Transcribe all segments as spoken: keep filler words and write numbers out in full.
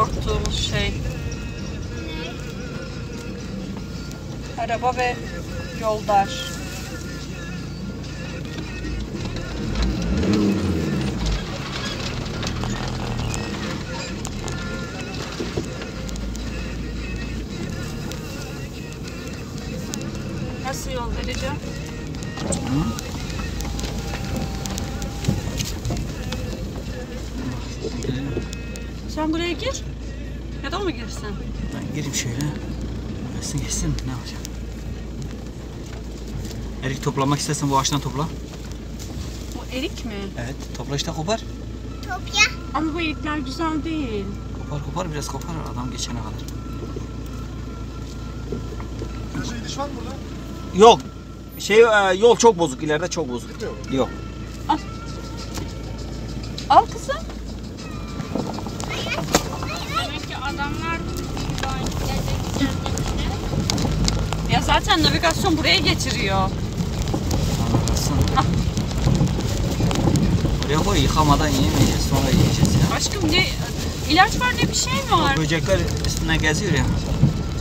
korktuğumuz şey. Araba ve yoldaş. Nasıl yol vereceğim? Hı? Sen buraya gir. Ya da o mu girsin? Ben gireyim şöyle. Gelsin geçsin ne yapacağım? Erik toplamak istersen bu ağaçtan topla. Bu erik mi? Evet topla işte kopar. Topya. Ama bu erikler güzel değil. Kopar kopar biraz kopar adam geçene kadar. Karşı gidiş var mı burada? Yok. Şey yol çok bozuk ileride çok bozuk. Yok. Al. Al kızım. Demek ki adamlar gelecek Ya zaten navigasyon buraya getiriyor. Anlarsın. Buraya koy yıkamadan yiyemeyeceğiz sonra yiyeceğiz ya. Aşkım ne ilaç var ne bir şey var. Böcekler üstüne geziyor ya.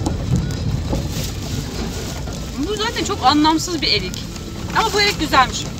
Bu zaten çok anlamsız bir erik. Ama bu erik güzelmiş.